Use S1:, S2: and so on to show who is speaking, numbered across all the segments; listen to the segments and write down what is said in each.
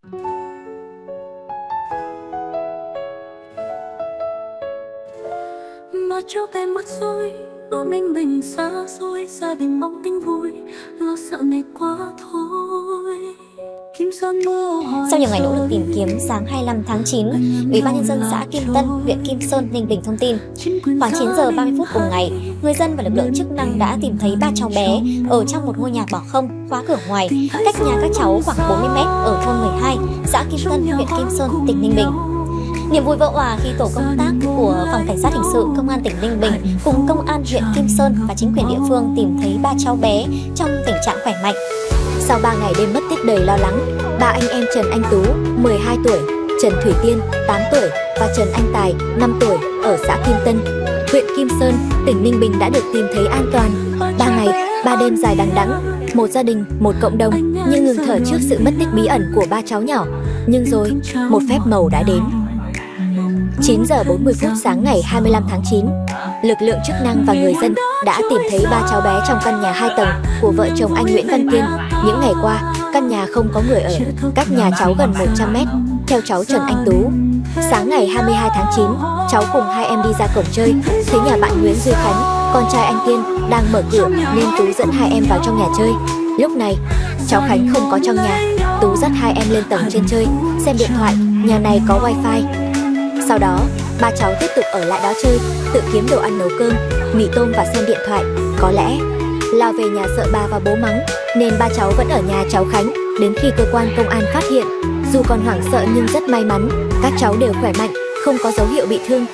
S1: Mà cho em mất rồi, ở Ninh Bình xa xôi, gia đình mong tin vui, lo sợ này quá thôi.
S2: Sau nhiều ngày nỗ lực tìm kiếm, sáng 25 tháng 9, Ủy ban Nhân dân xã Kim Tân, huyện Kim Sơn, Ninh Bình thông tin, khoảng 9 giờ 30 phút cùng ngày, người dân và lực lượng chức năng đã tìm thấy 3 cháu bé ở trong một ngôi nhà bỏ không, khóa cửa ngoài, cách nhà các cháu khoảng 40 m ở thôn 12, xã Kim Tân, huyện Kim Sơn, tỉnh Ninh Bình. Niềm vui vỡ òa khi tổ công tác của Phòng Cảnh sát Hình sự Công an tỉnh Ninh Bình cùng Công an huyện Kim Sơn và chính quyền địa phương tìm thấy 3 cháu bé trong tình trạng khỏe mạnh.
S3: Sau 3 ngày đêm mất tích đầy lo lắng, 3 anh em Trần Anh Tú, 12 tuổi, Trần Thủy Tiên, 8 tuổi và Trần Anh Tài, 5 tuổi ở xã Kim Tân, huyện Kim Sơn, tỉnh Ninh Bình đã được tìm thấy an toàn. 3 ngày, 3 đêm dài đằng đẵng, một gia đình, một cộng đồng như ngừng thở trước sự mất tích bí ẩn của 3 cháu nhỏ. Nhưng rồi, một phép màu đã đến. 9 giờ 40 phút sáng ngày 25 tháng 9, lực lượng chức năng và người dân đã tìm thấy 3 cháu bé trong căn nhà 2 tầng của vợ chồng anh Nguyễn Văn Kiên. Những ngày qua, căn nhà không có người ở, cách nhà cháu gần 100 m. Theo cháu Trần Anh Tú, sáng ngày 22 tháng 9, cháu cùng 2 em đi ra cổng chơi, thấy nhà bạn Nguyễn Duy Khánh, con trai anh Kiên, đang mở cửa nên Tú dẫn 2 em vào trong nhà chơi. Lúc này, cháu Khánh không có trong nhà, Tú dắt 2 em lên tầng trên chơi, xem điện thoại, nhà này có wifi. Sau đó, 3 cháu tiếp tục ở lại đó chơi, tự kiếm đồ ăn nấu cơm, mì tôm và xem điện thoại. Có lẽ là về nhà sợ ba và bố mắng, nên 3 cháu vẫn ở nhà cháu Khánh đến khi cơ quan công an phát hiện. Dù còn hoảng sợ nhưng rất may mắn, các cháu đều khỏe mạnh, không có dấu hiệu bị thương.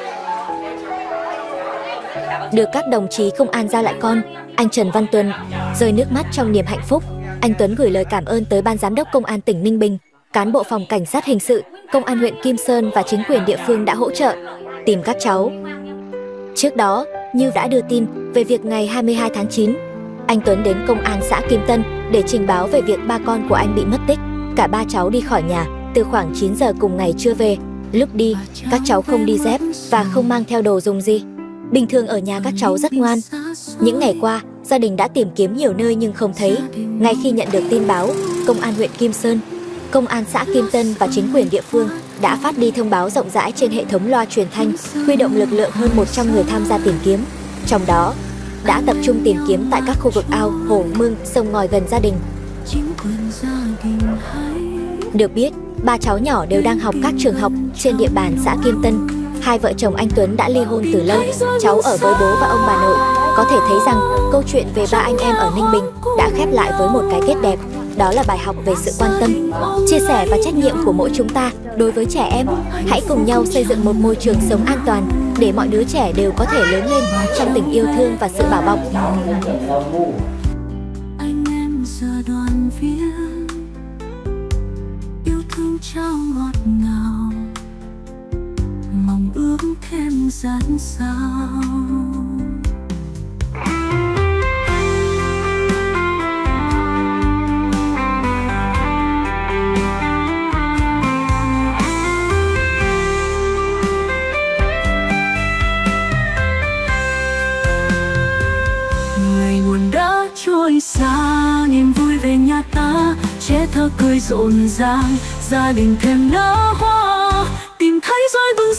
S3: Được các đồng chí công an giao lại con, anh Trần Văn Tuấn rơi nước mắt trong niềm hạnh phúc. Anh Tuấn gửi lời cảm ơn tới Ban Giám đốc Công an tỉnh Ninh Bình, cán bộ Phòng Cảnh sát Hình sự, Công an huyện Kim Sơn và chính quyền địa phương đã hỗ trợ tìm các cháu. Trước đó, như đã đưa tin về việc ngày 22 tháng 9, anh Tuấn đến Công an xã Kim Tân để trình báo về việc 3 con của anh bị mất tích. Cả 3 cháu đi khỏi nhà từ khoảng 9 giờ cùng ngày chưa về. Lúc đi, các cháu không đi dép và không mang theo đồ dùng gì. Bình thường ở nhà các cháu rất ngoan. Những ngày qua, gia đình đã tìm kiếm nhiều nơi nhưng không thấy. Ngay khi nhận được tin báo, Công an huyện Kim Sơn, Công an xã Kim Tân và chính quyền địa phương đã phát đi thông báo rộng rãi trên hệ thống loa truyền thanh, huy động lực lượng hơn 100 người tham gia tìm kiếm. Trong đó, đã tập trung tìm kiếm tại các khu vực ao, hồ, mương, sông ngòi gần gia đình. Được biết, 3 cháu nhỏ đều đang học các trường học trên địa bàn xã Kim Tân. 2 vợ chồng anh Tuấn đã ly hôn từ lâu, cháu ở với bố và ông bà nội. Có thể thấy rằng câu chuyện về 3 anh em ở Ninh Bình đã khép lại với một cái kết đẹp. Đó là bài học về sự quan tâm, chia sẻ và trách nhiệm của mỗi chúng ta đối với trẻ em. Hãy cùng nhau xây dựng một môi trường sống an toàn để mọi đứa trẻ đều có thể lớn lên trong tình yêu thương và sự bảo bọc.
S1: Anh em giờ đoàn viên, yêu thương trao ngọt ngào, mong ước thêm dạt dào. Trôi xa, niềm vui về nhà ta, trẻ thơ cười rộn ràng, gia đình thêm nở hoa, tìm thấy rồi bừng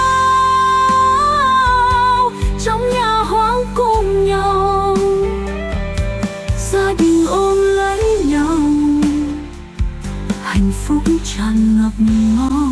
S1: sao trong nhà hoang cùng nhau, gia đình ôm lấy nhau, hạnh phúc tràn ngập máu.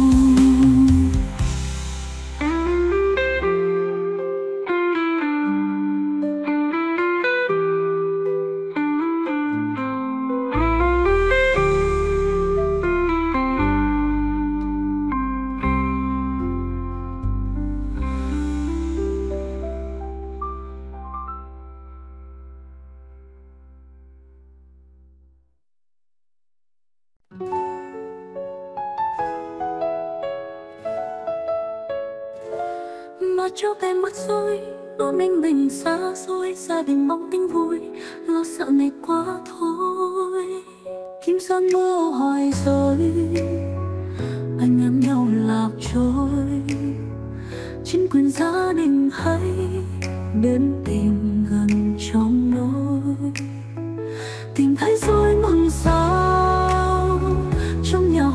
S1: Mà cho em mất rồi, ở Ninh Bình xa xôi, gia đình mong tin vui, lo sợ này quá thôi. Kim Sơn mưa hoài rồi, anh em nhau lạc trôi. Chính quyền gia đình hãy đến tìm gần trong nỗi, tìm thấy rồi mừng sao trong nhà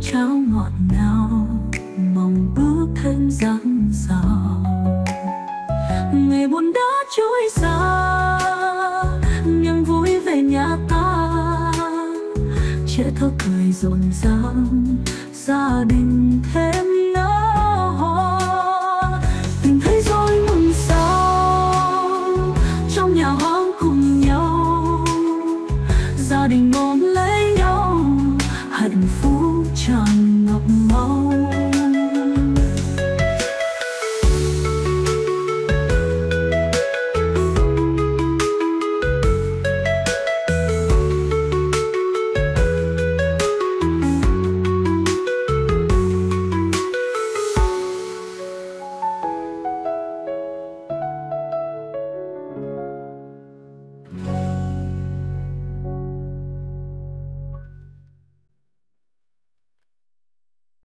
S1: trao ngọt ngào, mong bước thêm dặn dào. Ngày buồn đã trôi xa, niềm vui về nhà ta, trẻ thơ cười rộn ràng, gia đình thêm nở hoa. Tìm thấy rồi mừng sao, trong nhà hoang cùng nhau, gia đình ôm lấy nhau, hạnh phúc tràn ngập máu.